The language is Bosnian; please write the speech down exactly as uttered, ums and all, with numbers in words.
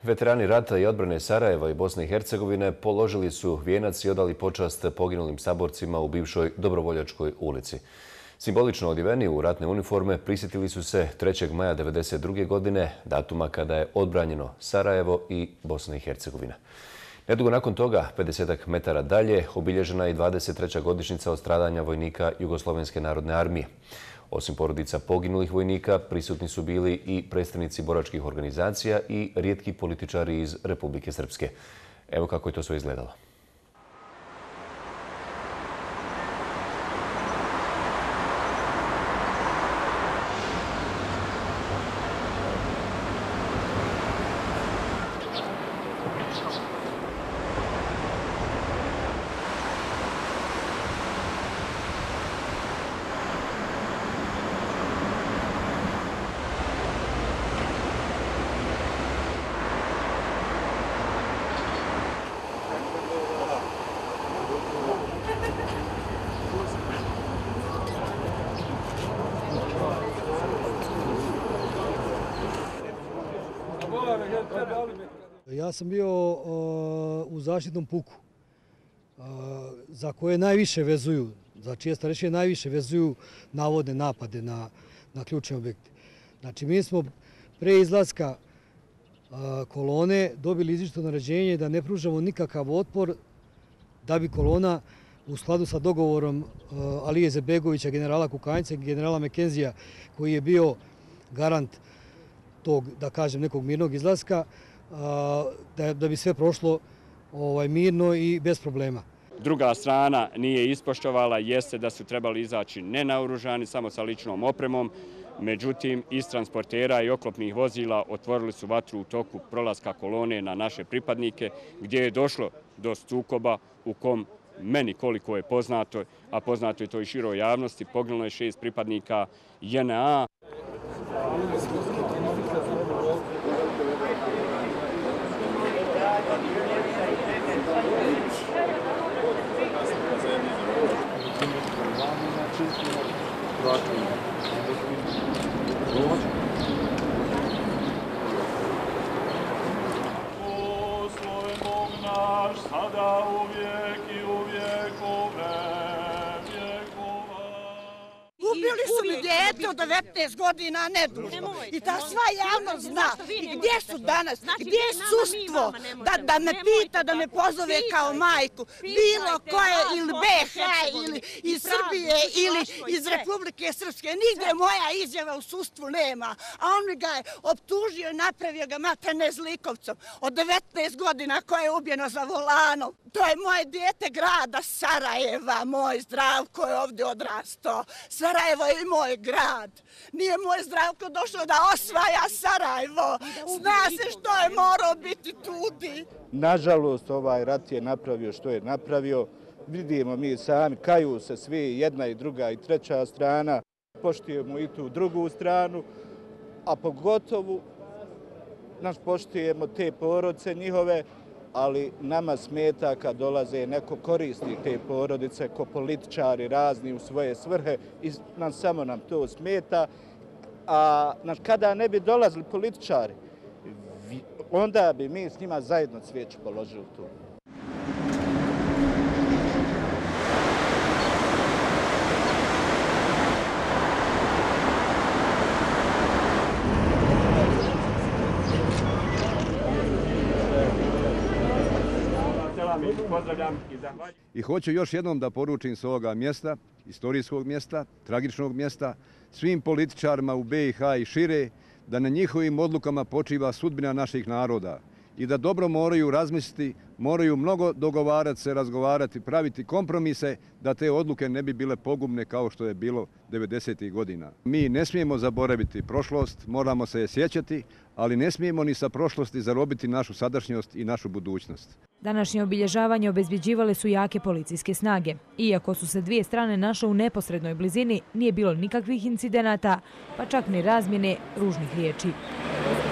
Veterani rata i odbrane Sarajeva i Bosne i Hercegovine položili su vijenac i odali počast poginulim saborcima u bivšoj Dobrovoljačkoj ulici. Simbolično odjeveni u ratne uniforme prisjetili su se trećeg maja devedeset druge godine, datuma kada je odbranjeno Sarajevo i Bosna i Hercegovina. Nedugo nakon toga, pedesetak metara dalje, obilježena je i dvadeset treća godišnjica od stradanja vojnika Jugoslovenske narodne armije. Osim porodica poginulih vojnika, prisutni su bili i predstavnici boračkih organizacija i rijetki političari iz Republike Srpske. Evo kako je to sve izgledalo. Ja sam bio uh, u zaštitnom puku, uh, za koje najviše vezuju, za čije starešine najviše vezuju navodne napade na, na ključne objekte. Znači, mi smo pre izlaska uh, kolone dobili izričito naređenje da ne pružamo nikakav otpor da bi kolona u skladu sa dogovorom uh, Alije Izetbegovića, generala Kukanjca i generala Mekenzija, koji je bio garant tog, da kažem, nekog mirnog izlaska, Da, da bi sve prošlo ovaj, mirno i bez problema. Druga strana nije ispoštovala, jeste da su trebali izaći nenaoružani, samo sa ličnom opremom. Međutim, iz transportera i oklopnih vozila otvorili su vatru u toku prolaska kolone na naše pripadnike, gdje je došlo do sukoba u kom meni koliko je poznato, a poznato je to i široj javnosti, poginulo je šest pripadnika J N A. Poslove Bog naš, sada uvijek i u vjekove vjekova. Ubili su mi dijete od devetnaest godina, nedužno. I ta sva javnost zna. I gdje su danas? Gdje je sudstvo? Da, da me pita, da me pozove kao majku. Bilo koje ili B H ili iz Srbije ili iz Republike Srpske. Nigdje moja izjava u sudstvu nema. A on mi ga je optužio i napravio ga materne zlikovcom. Od devetnaest godina koje je ubijeno za volanom. To je moje dijete grada Sarajeva, moj Zdravko je ovdje odrastao. Sarajevo je i moj grad. Nije moj Zdravko došao da osvaja Sarajevo. Zna se što je morao biti tudi. Nažalost, ovaj rat je napravio što je napravio. Vidimo mi sami, kaju se svi, jedna i druga i treća strana. Poštujemo i tu drugu stranu, a pogotovo naš poštujemo te porodice njihove, ali nama smeta kad dolaze neko korisni te porodice, ko političari razni u svoje svrhe i nam, samo nam to smeta. A naš, kada ne bi dolazili političari, onda bi mi s njima zajedno cvijeću položili tu. I hoću još jednom da poručim s ovoga mjesta, istorijskog mjesta, tragičnog mjesta, svim političarima u B i H i šire, da na njihovim odlukama počiva sudbina naših naroda i da dobro moraju razmisliti, moraju mnogo dogovarati se, razgovarati, praviti kompromise da te odluke ne bi bile pogubne kao što je bilo devedesetih godina. Mi ne smijemo zaboraviti prošlost, moramo se je sjećati, ali ne smijemo ni sa prošlosti zarobiti našu sadašnjost i našu budućnost. Današnje obilježavanje obezbjeđivale su jake policijske snage. Iako su se dvije strane našle u neposrednoj blizini, nije bilo nikakvih incidenata, pa čak ni razmjene ružnih riječi.